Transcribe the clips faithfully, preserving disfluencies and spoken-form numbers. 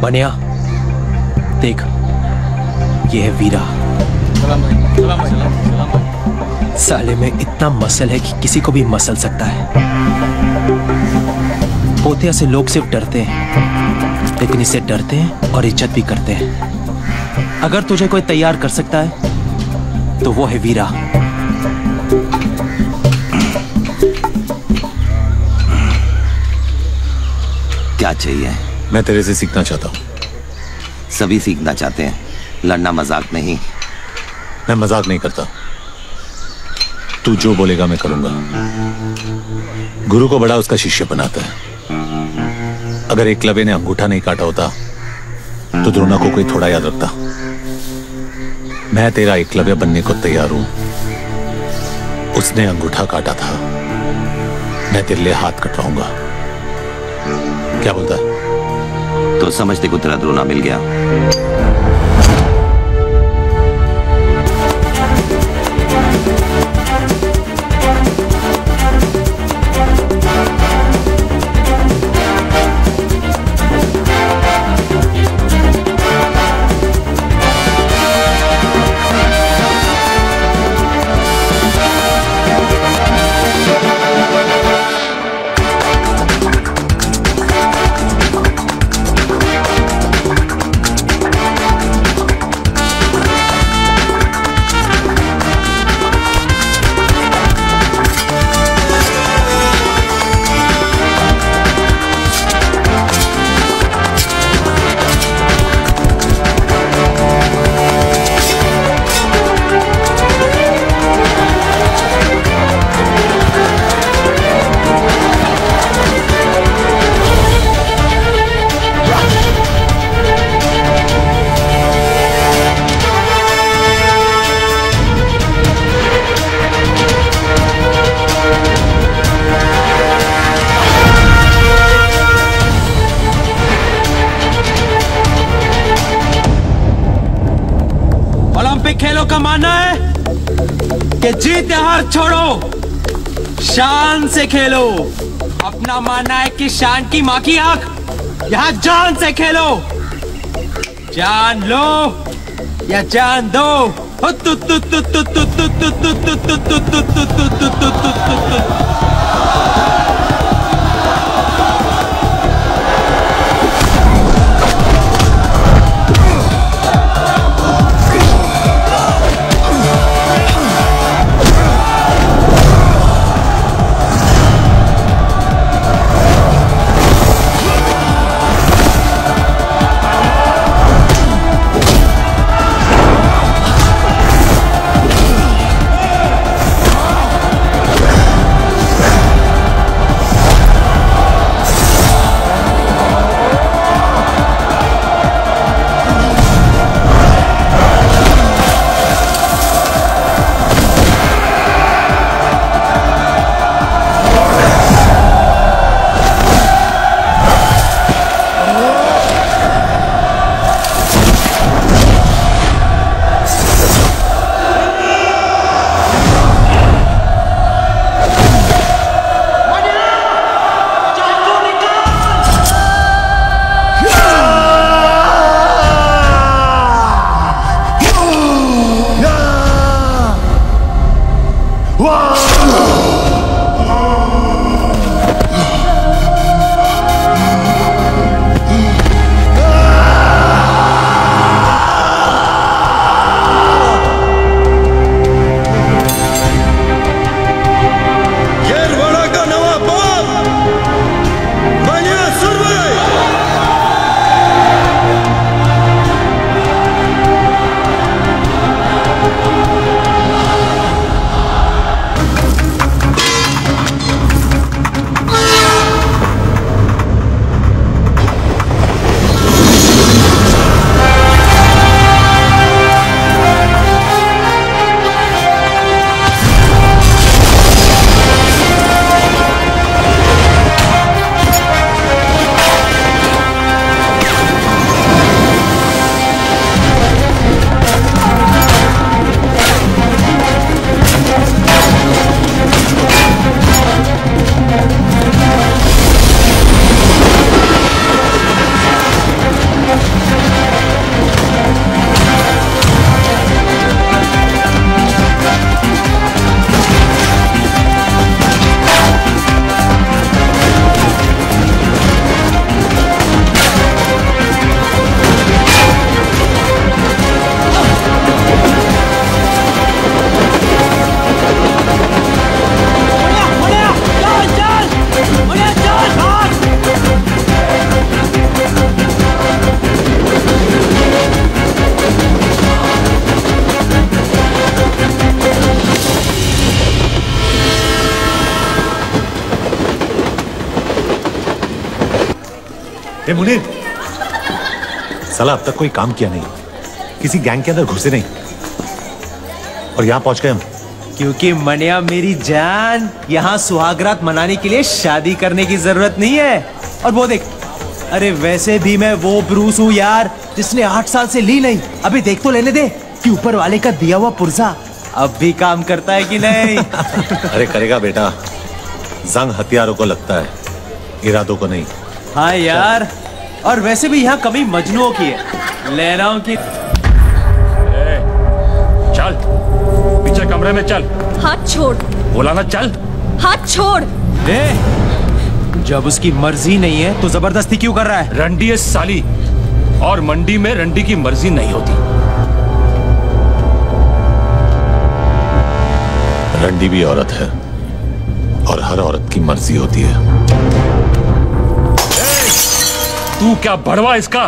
बनिया देख, ये है वीरा। सलाम भाई। सलाम भाई। सलाम भाई। साले में इतना मसल है कि किसी को भी मसल सकता है। पोतिया से लोग सिर्फ डरते हैं, लेकिन इससे डरते हैं और इज्जत भी करते हैं। अगर तुझे कोई तैयार कर सकता है तो वो है वीरा। क्या चाहिए? मैं तेरे से सीखना चाहता हूँ। सभी सीखना चाहते हैं, लड़ना मजाक नहीं। मैं मजाक नहीं करता, तू जो बोलेगा मैं करूंगा। गुरु को बड़ा उसका शिष्य बनाता है। अगर एकलव्य ने अंगूठा नहीं काटा होता तो द्रोणा को कोई थोड़ा याद रखता। मैं तेरा एकलव्य बनने को तैयार हूं। उसने अंगूठा काटा था, मैं तेरे लिए हाथ कटवाऊंगा। क्या बोलता है? तो समझते को तेरा द्रोणा मिल गया। खेलों का मानना है कि जीत हार छोड़ो, शान से खेलो। अपना मानना है कि शान की मां की आंख, यहां जान से खेलो। जान लो या जान दो। ए मुनीर, साला अब तक कोई काम किया नहीं, किसी गैंग के अंदर घुसे नहीं, और यहां पहुंच गए हम। क्योंकि मनिया मेरी जान, यहाँ सुहागरात मनाने के लिए शादी करने की जरूरत नहीं है। और वो देख, अरे वैसे भी मैं वो ब्रूस हूँ यार जिसने आठ साल से ली नहीं। अभी देख तो लेने दे कि ऊपर वाले का दिया हुआ पुर्जा अब भी काम करता है कि नहीं। अरे करेगा बेटा, जंग हथियारों को लगता है, इरादों को नहीं। हाँ यार, और वैसे भी यहाँ कमी मजनुओं की है, लहराओं की। चल पीछे कमरे में चल। हाथ छोड़। बोला ना चल। हाथ छोड़। ए, जब उसकी मर्जी नहीं है तो जबरदस्ती क्यों कर रहा है? रंडी है साली, और मंडी में रंडी की मर्जी नहीं होती। रंडी भी औरत है, और हर औरत की मर्जी होती है। तू क्या बड़वा इसका?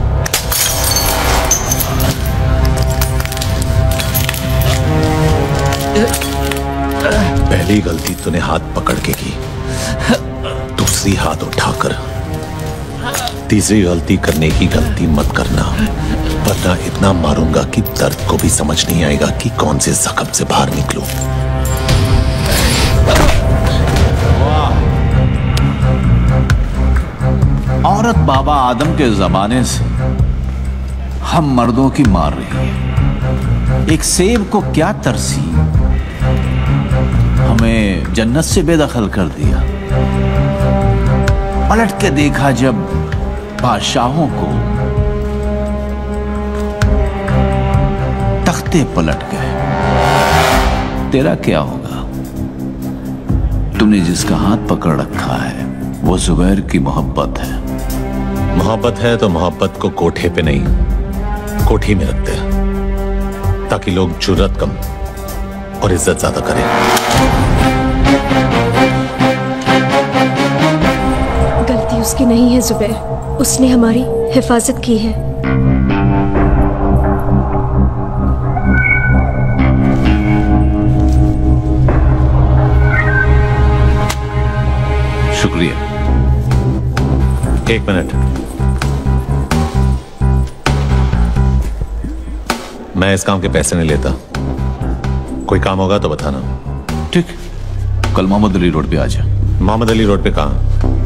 पहली गलती तूने हाथ पकड़ के की, दूसरी हाथ उठाकर, तीसरी गलती करने की गलती मत करना, वरना इतना मारूंगा कि दर्द को भी समझ नहीं आएगा कि कौन से जख्म से बाहर निकलूं। औरत बाबा आदम के जमाने से हम मर्दों की मार रही है। एक सेब को क्या तरसी, हमें जन्नत से बेदखल कर दिया। पलट के देखा जब बादशाहों को, तख्ते पलट गए। तेरा क्या होगा? तुमने जिसका हाथ पकड़ रखा है वो जुबैर की मोहब्बत है। मोहब्बत है तो मोहब्बत को कोठे पे नहीं, कोठी में रखते हैं, ताकि लोग जुर्रत कम और इज्जत ज्यादा करें। गलती उसकी नहीं है जुबैर, उसने हमारी हिफाजत की है। शुक्रिया। एक मिनट, मैं इस काम के पैसे नहीं लेता। कोई काम होगा तो बताना। ठीक, कल मोहम्मद अली रोड पे आ जा। मोहम्मद अली रोड पे कहाँ?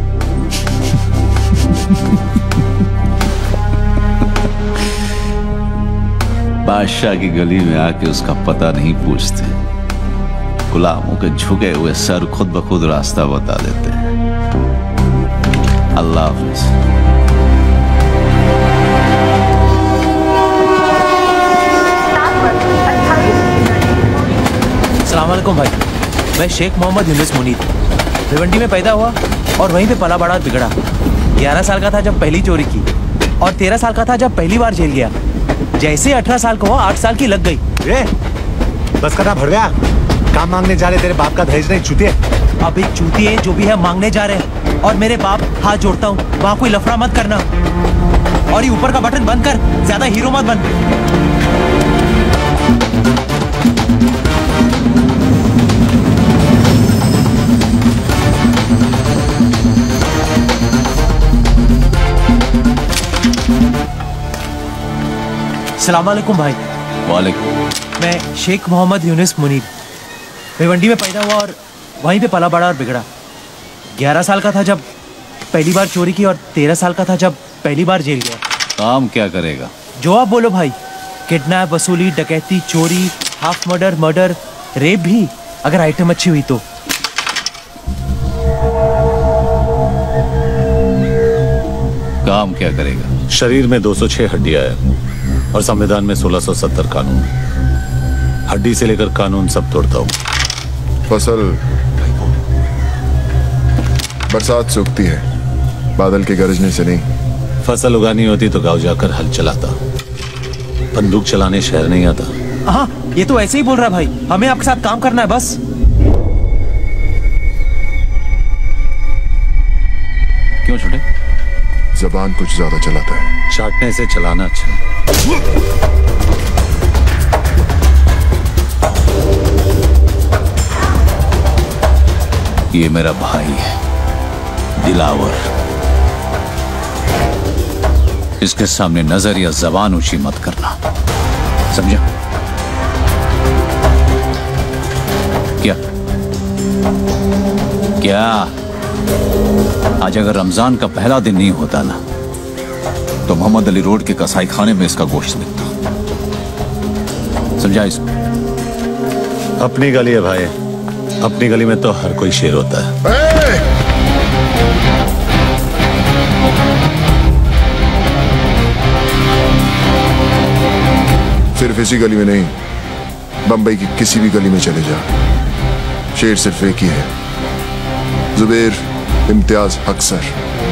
बादशाह की गली में आके उसका पता नहीं पूछते, गुलामों के झुके हुए सर खुद ब खुद रास्ता बता देते हैं। अल्लाह हाफिज। अस्सलाम वालेकुम भाई, मैं शेख मोहम्मद यूनुस मुनीर, भिवंडी में पैदा हुआ और वहीं पे पला बड़ा बिगड़ा। ग्यारह साल का था जब पहली चोरी की, और तेरह साल का था जब पहली बार जेल गया। जैसे अठारह साल का हुआ, आठ साल की लग गई। ए, बस करना भर गया। काम मांगने जा रहे, तेरे बाप का दहेज नहीं चूतिए। अब एक चूतिए जो भी है मांगने जा रहे हैं, और मेरे बाप हाथ जोड़ता हूँ, वहाँ कोई लफड़ा मत करना। और ये ऊपर का बटन बंद कर, ज्यादा हीरो मत बन। अस्सलाम वालेकुम भाई। वालेकुम। मैं शेख मोहम्मद यूनुस मुनीर, भिवंडी में पैदा हुआ और वहीं पे पला बड़ा और बिगड़ा। ग्यारह साल का था जब पहली बार चोरी की, और तेरह साल का था जब पहली बार जेल गया। काम क्या करेगा? जो आप बोलो भाई, किडनैप, वसूली, डकैती, चोरी, हाफ मर्डर, मर्डर, रेप भी, अगर आइटम अच्छी हुई तो। काम क्या करेगा? शरीर में दो सौ छह हड्डियां है और संविधान में सोलह सौ सत्तर कानून। हड्डी से लेकर कानून सब तोड़ता हूँ। फसल बरसात से उगती है, बादल के गरजने से नहीं। फसल उगानी होती तो गांव जाकर हल चलाता, बंदूक चलाने शहर नहीं आता। हाँ, ये तो ऐसे ही बोल रहा भाई, हमें आपके साथ काम करना है बस। क्यों छोटे? जबान कुछ ज्यादा चलाता है। चाटने से चलाना अच्छा है। ये मेरा भाई है, दिलावर। इसके सामने नजर या जबान ऊंची मत करना, समझा? क्या क्या आज अगर रमजान का पहला दिन नहीं होता ना, तो मोहम्मद अली रोड के कसाई खाने में इसका गोश्त बिकता। समझा इसको? अपनी गली है भाई, अपनी गली में तो हर कोई शेर होता है। सिर्फ इसी गली में नहीं, बंबई की किसी भी गली में चले जा, शेर सिर्फ एक ही है, जुबैर इम्तियाज हक सर।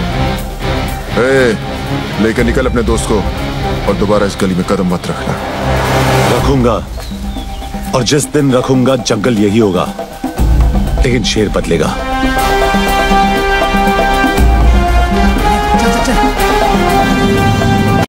ए, लेकर निकल अपने दोस्त को और दोबारा इस गली में कदम मत रखना। रखूंगा, और जिस दिन रखूंगा जंगल यही होगा, लेकिन शेर बदलेगा।